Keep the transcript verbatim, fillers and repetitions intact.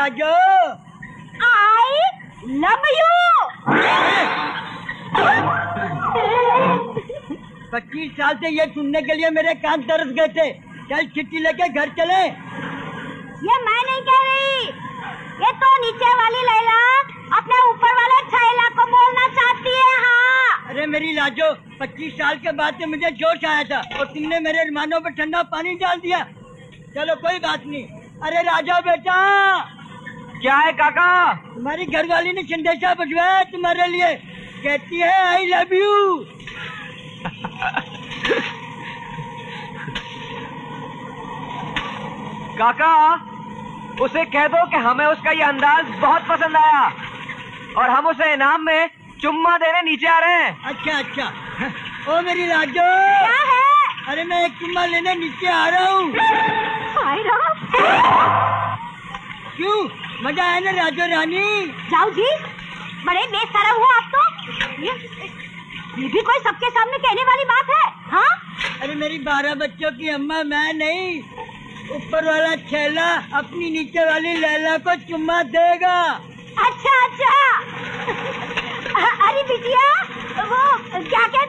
Raju, I love you. पच्चीस साल से ये सुनने के लिए मेरे कान तरस गए थे। चल चिट्ठी लेके घर चले। ये मैं नहीं कह रही, ये तो नीचे वाली लैला अपने ऊपर वाले छैला को बोलना चाहती है। हाँ अरे मेरी लाजो, पच्चीस साल के बाद से मुझे जोश आया था और तुमने मेरे अरमानों पर ठंडा पानी डाल दिया। चलो कोई बात नहीं। अरे राजा बेटा। क्या है काका? तुम्हारी घरवाली ने संदेशा भिजवाया है तुम्हारे लिए, कहती है आई लव यू। काका उसे कह दो कि हमें उसका ये अंदाज बहुत पसंद आया और हम उसे इनाम में चुम्मा देने नीचे आ रहे हैं। अच्छा अच्छा। ओ मेरी राजो। क्या है? अरे मैं एक चुम्मा लेने नीचे आ रहा हूँ। क्यों, मजा आया ना राजो रानी? जाओ जी, बड़े बेशरम हो आप तो। ये, ये भी कोई सबके सामने कहने वाली बात है? हाँ अरे मेरी बारह बच्चों की अम्मा मैं नहीं, ऊपर वाला छैला अपनी नीचे वाली लैला को चुम्मा देगा। अच्छा अच्छा। अरे बिटिया, वो क्या कह